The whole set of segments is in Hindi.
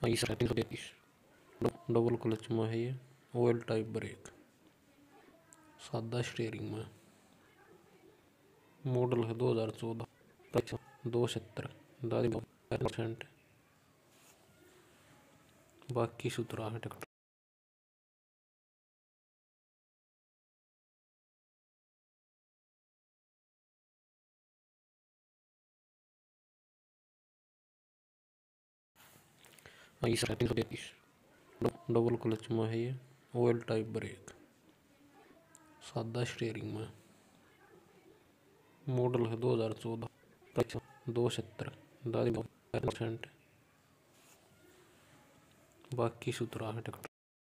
आई 333 डबल क्लच में है ये, ऑयल टाइप ब्रेक, सादा स्टीयरिंग में, मॉडल है 2014, प्राइस 270, दादी 5%, बाकी सुथरा है ट्रैक्टर। आई 333 डबल क्लच में है ये, ऑयल टाइप ब्रेक, सादा स्टीयरिंग में, मॉडल है 2014, प्राइस 270, दादी 5%, बाकी सुथरा है ट्रैक्टर।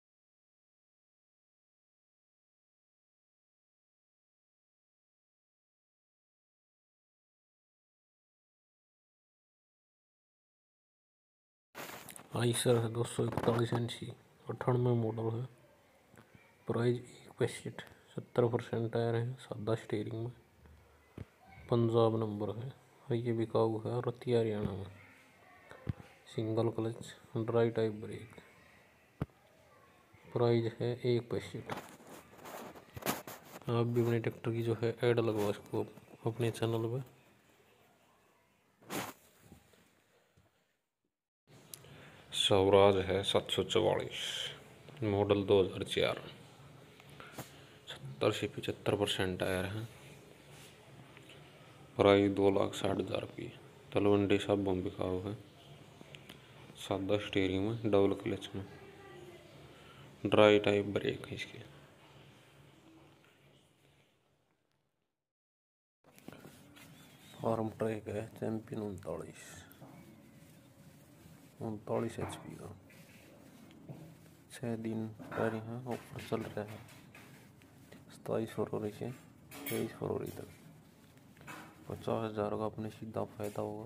आइसर है 241 NC, 98 मॉडल है, प्राइस 1 70% टायर है, सादा स्टीयरिंग में, पंजाब नंबर है, ये बिकाऊ है रतिया हरियाणा में, single clutch, dry type brake, price है 1। आप भी अपने ट्रैक्टर की जो है ऐड लगवा सको अपने चैनल पे। स्वराज है 744, मॉडल 2004, 70 से 75% टायर है, प्राइस 2,60,000 रुपये, तलवंडी सब बिकाऊ है, सादा स्टीयरिंग में, डबल क्लच में, ड्राई टाइप ब्रेक है इसके। फार्म ट्रैक है चैंपियन 39 HP का, 6 दिन टायर है, ऑफर चल रहा है 27 फरवरी से 23 फरवरी तक, 50,000 का अपने सीधा फायदा होगा,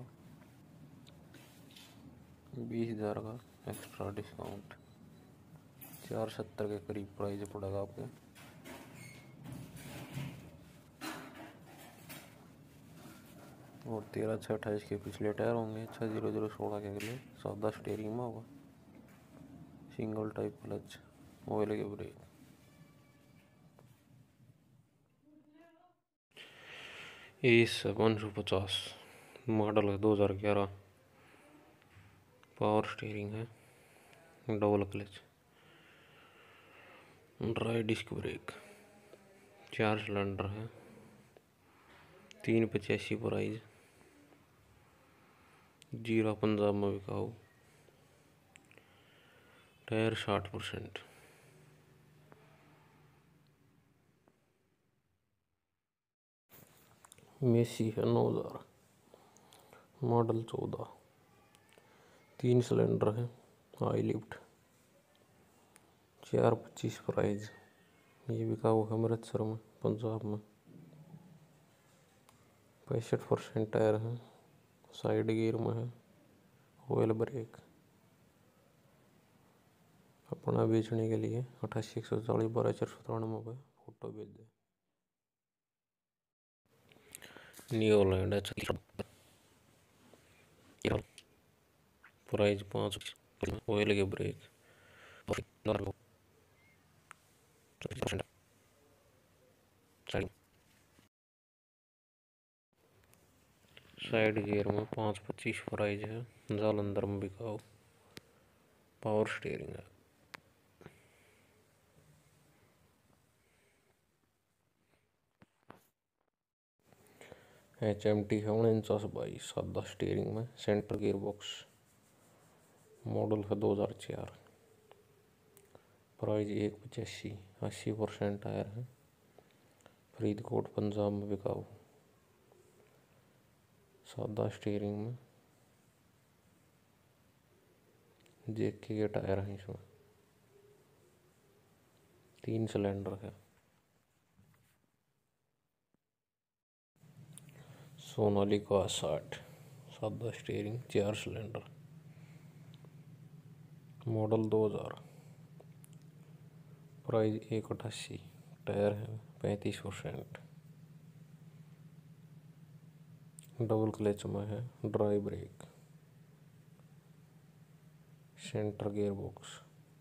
20,000 का एक्स्ट्रा डिस्काउंट, 470 के करीब प्राइस पड़ेगा आपके। और 13/6/28 के पिछले टायर होंगे, 600/16 के अगले, सादा स्टीयरिंग में होगा, सिंगल टाइप क्लच, ऑयल के ब्रेक। एस 550 मॉडल है 2011, पावर स्टीयरिंग है, double clutch, dry disc brake, 4 cylinder है, 385 प्राइस, जीरा पंजाब में बिकाऊ, टायर 60%। मेसी है 9000, मॉडल 14, 3 सिलेंडर है, हाई लिफ्ट, 425 प्राइस, ये बिकाऊ है अमृतसर में, पंजाब में, 65% टायर है, साइड गियर में है, ऑयल ब्रेक। अपना बेचने के लिए 88 140 12 493 पे फोटो भेज दे। New Holland, price 5, oil के ब्रेक, साइड गियर में 525 प्राइस है, जालंधर में बिकाऊ, पावर स्टीयरिंग है। HMT है 49/22, सादा स्टीयरिंग में, सेंटर गियर बॉक्स, मॉडल है 2004, प्राइस 185, 80% टायर है, फरीदकोट पंजाब में बिकाऊ, सादा स्टीयरिंग में, जेके के टायर हैं इसमें, 3 सिलेंडर है। सोनालिका 60, सादा steering, 4 cylinder, model 2000, price 188, tyre है 35%, डबल क्लच में है, dry brake, centre gear box.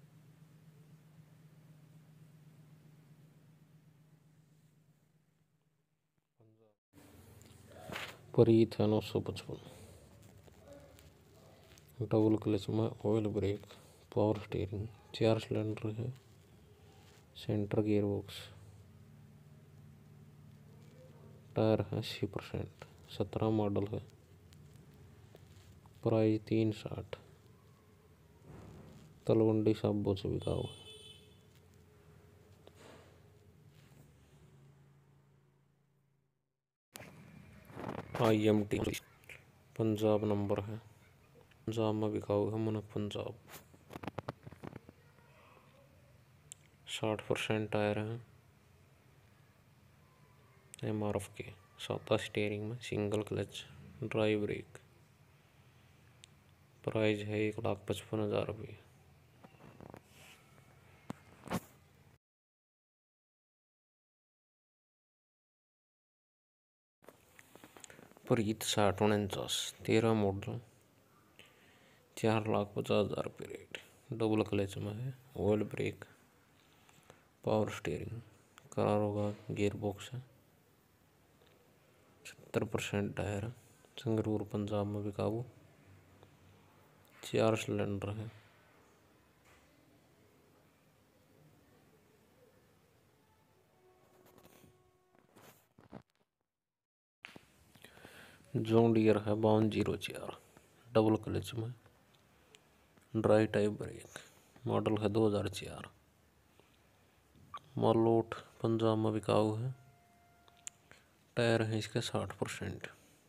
Preet है 955। डबल क्लच में oil brake, power steering, 4 cylinder है, सेंटर गियर बॉक्स, टायर है 80%, 17 मॉडल है, प्राइस 360, तलवंडी साबो से बिका हुआ। IMT पंजाब नंबर है, पंजाब में बिका हुआ है, मन पंजाब। 60% टायर हैं, MRF के, सादा स्टीयरिंग में, single clutch, dry brake, price है 1,55,000 रुपये। प्रीत 6049, 13 मॉडल, 4,50,000 रुपये रेट। डबल क्लच में है, ऑयल ब्रेक, पावर स्टीयरिंग, करार होगा, गियर बॉक्स है, 70% टायर, संगरूर पंजाब में बिकाऊ, 4 सिलेंडर है। जॉन डियर है 5204, डबल क्लच में, ड्राई टाइप ब्रेक, मॉडल है 2004, मालोट पंजाब में बिकाऊ है, टायर है इसके 60%,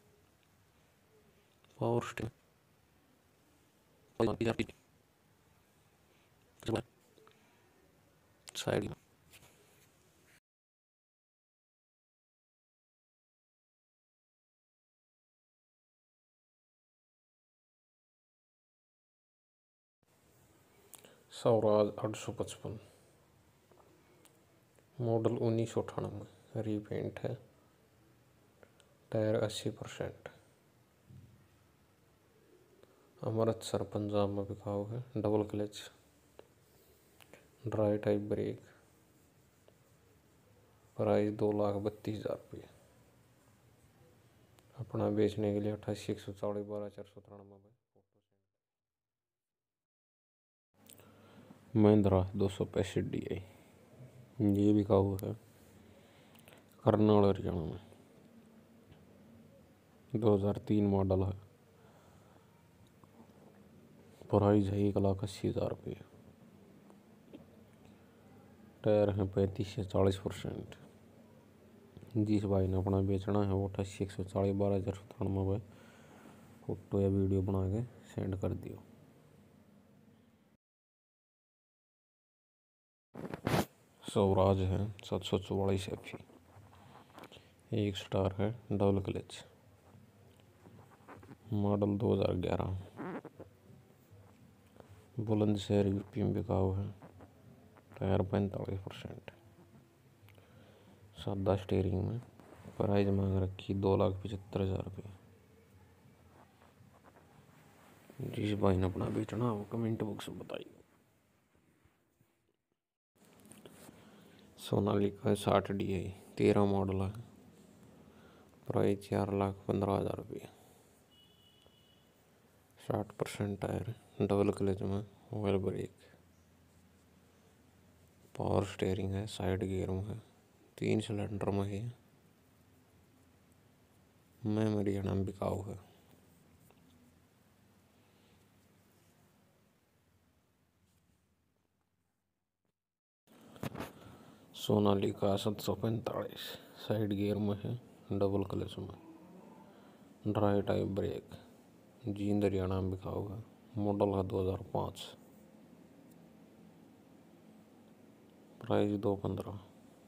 पावर स्टीयरिंग, साइड में स्वराज 855, मॉडल 1998, रीपेंट है, टायर 80%, अमृतसर पंजाब में बिकाऊ है, double clutch, dry type brake, price 2,32,000 रुपये। अपना बेचने के लिए 88,140,12,493। महिंद्रा 265 DI, ये बिकाऊ है, करनाल हरियाणा में, 2003 मॉडल है, प्राइस है 1,80,000 रुपये। टायर है 35 से 40%। जिस भाई ने अपना बेचना है वो 88,140,12,493 फोटो या वीडियो बना के सेंड कर दियो। स्वराज है 744 FE, 1 स्टार है, double clutch, model 2011, Bulandshahr UP में बिकाऊ है, टायर 45%, सादा स्टीयरिंग में, प्राइस मांग रखी 2,75,000 रुपये। जिस भाई ने अपना बेचना वो कमेंट बॉक्स में बताइए। सोनालिका 60 DI, 13 मॉडल है, प्राइस 4,15,000 रुपये, 60% टायर, डबल क्लच में, ऑयल ब्रेक, पावर स्टीयरिंग है, साइड गियर में है, 3 सिलेंडर में है, हरियाणा में बिकाऊ है। सोनालिका 745, साइड गियर में है, डबल क्लच में, dry type brake, Jind Haryana में बिकाऊ है, मॉडल है 2005, प्राइस 2,15,000।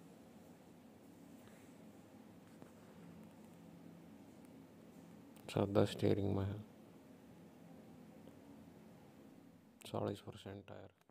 सादा स्टीयरिंग में है, 40% टायर।